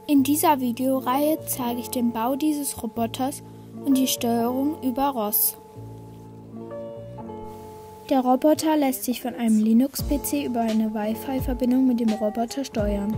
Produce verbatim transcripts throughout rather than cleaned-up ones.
In dieser Videoreihe zeige ich den Bau dieses Roboters und die Steuerung über R O S. Der Roboter lässt sich von einem Linux-P C über eine Wi-Fi-Verbindung mit dem Roboter steuern.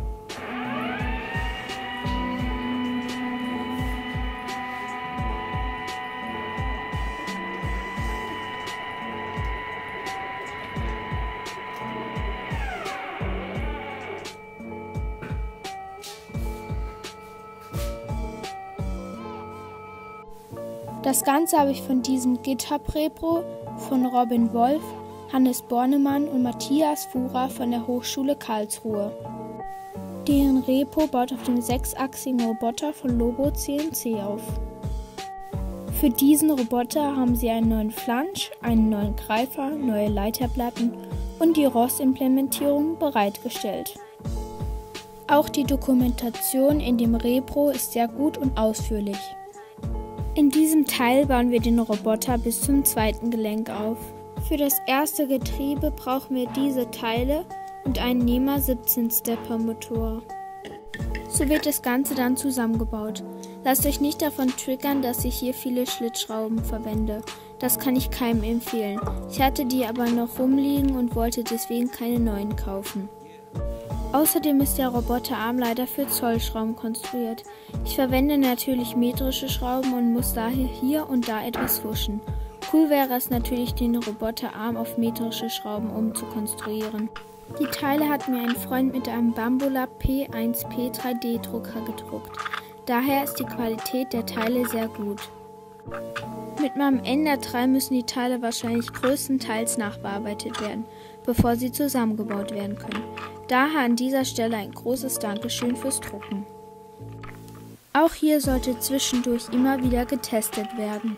Das Ganze habe ich von diesem GitHub-Repro von Robin Wolf, Hannes Bornemann und Matthias Fuhrer von der Hochschule Karlsruhe. Deren Repro baut auf dem sechsachsigen Roboter von Lobo C N C auf. Für diesen Roboter haben sie einen neuen Flansch, einen neuen Greifer, neue Leiterplatten und die R O S-Implementierung bereitgestellt. Auch die Dokumentation in dem Repro ist sehr gut und ausführlich. In diesem Teil bauen wir den Roboter bis zum zweiten Gelenk auf. Für das erste Getriebe brauchen wir diese Teile und einen NEMA siebzehn Stepper Motor. So wird das Ganze dann zusammengebaut. Lasst euch nicht davon triggern, dass ich hier viele Schlitzschrauben verwende. Das kann ich keinem empfehlen. Ich hatte die aber noch rumliegen und wollte deswegen keine neuen kaufen. Außerdem ist der Roboterarm leider für Zollschrauben konstruiert. Ich verwende natürlich metrische Schrauben und muss daher hier und da etwas fuschen. Cool wäre es natürlich, den Roboterarm auf metrische Schrauben umzukonstruieren. Die Teile hat mir ein Freund mit einem Bambolab P eins P drei D Drucker gedruckt. Daher ist die Qualität der Teile sehr gut. Mit meinem Ender drei müssen die Teile wahrscheinlich größtenteils nachbearbeitet werden, bevor sie zusammengebaut werden können. Daher an dieser Stelle ein großes Dankeschön fürs Drucken. Auch hier sollte zwischendurch immer wieder getestet werden.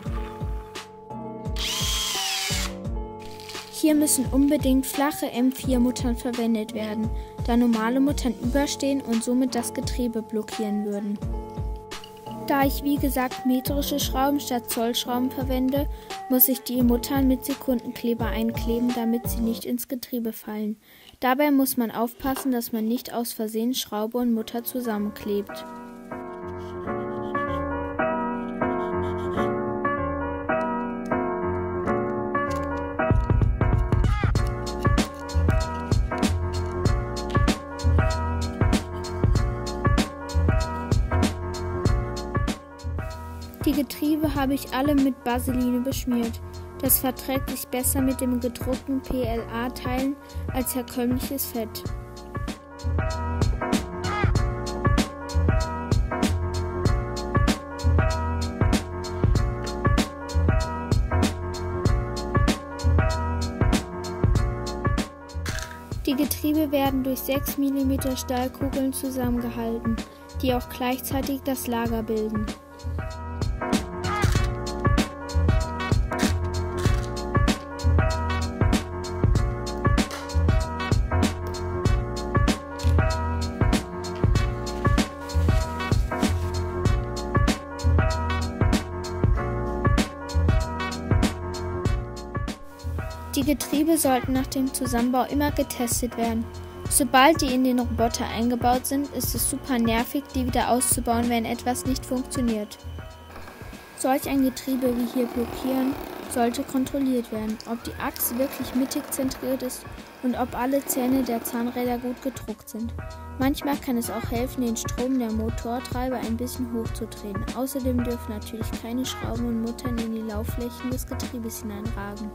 Hier müssen unbedingt flache M vier Muttern verwendet werden, da normale Muttern überstehen und somit das Getriebe blockieren würden. Da ich wie gesagt metrische Schrauben statt Zollschrauben verwende, muss ich die Muttern mit Sekundenkleber einkleben, damit sie nicht ins Getriebe fallen. Dabei muss man aufpassen, dass man nicht aus Versehen Schraube und Mutter zusammenklebt. Die Getriebe habe ich alle mit Vaseline beschmiert. Das verträgt sich besser mit dem gedruckten P L A-Teilen als herkömmliches Fett. Die Getriebe werden durch sechs Millimeter Stahlkugeln zusammengehalten, die auch gleichzeitig das Lager bilden. Die Getriebe sollten nach dem Zusammenbau immer getestet werden. Sobald die in den Roboter eingebaut sind, ist es super nervig, die wieder auszubauen, wenn etwas nicht funktioniert. Solch ein Getriebe wie hier blockieren sollte kontrolliert werden, ob die Achse wirklich mittig zentriert ist und ob alle Zähne der Zahnräder gut gedruckt sind. Manchmal kann es auch helfen, den Strom der Motortreiber ein bisschen hochzudrehen. Außerdem dürfen natürlich keine Schrauben und Muttern in die Laufflächen des Getriebes hineinragen.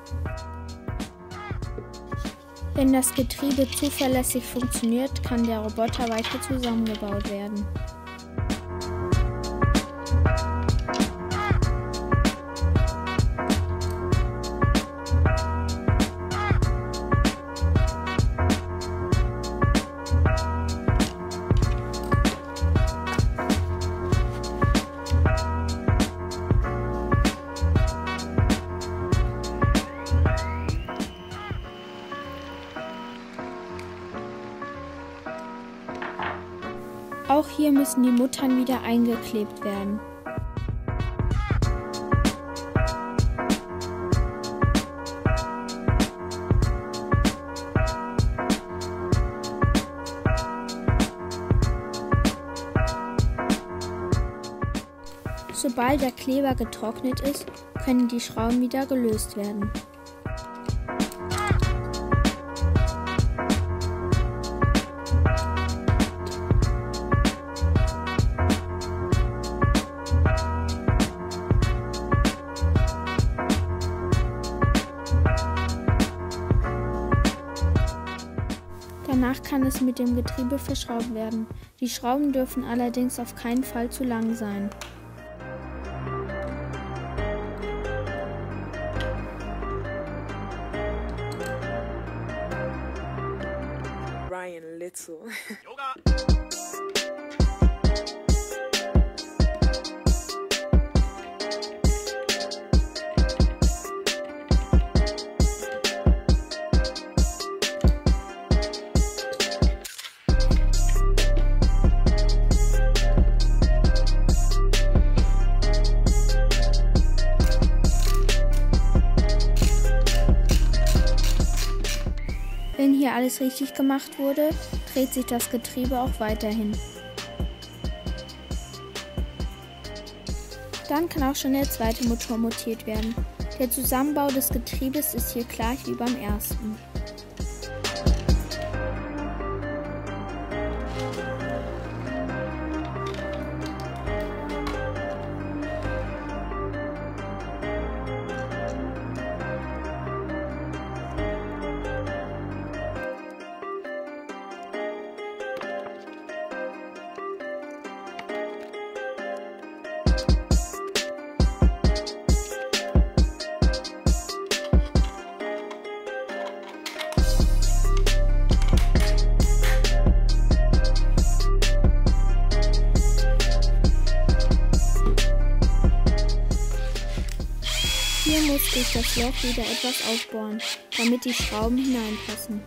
Wenn das Getriebe zuverlässig funktioniert, kann der Roboter weiter zusammengebaut werden. Auch hier müssen die Muttern wieder eingeklebt werden. Sobald der Kleber getrocknet ist, können die Schrauben wieder gelöst werden. Danach kann es mit dem Getriebe verschraubt werden. Die Schrauben dürfen allerdings auf keinen Fall zu lang sein. Ryan Little. Wenn hier alles richtig gemacht wurde, dreht sich das Getriebe auch weiterhin. Dann kann auch schon der zweite Motor montiert werden. Der Zusammenbau des Getriebes ist hier gleich wie beim ersten. Hier muss durch das Loch wieder etwas aufbohren, damit die Schrauben hineinpassen.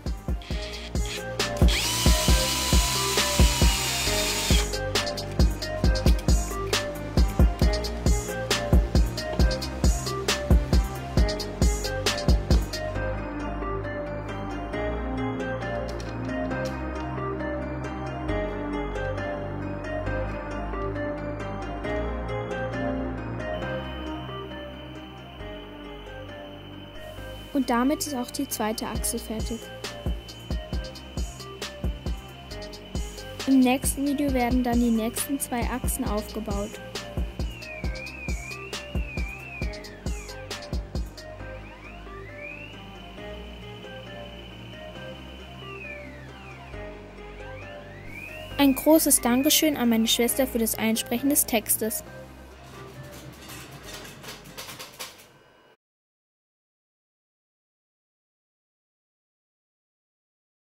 Und damit ist auch die zweite Achse fertig. Im nächsten Video werden dann die nächsten zwei Achsen aufgebaut. Ein großes Dankeschön an meine Schwester für das Einsprechen des Textes.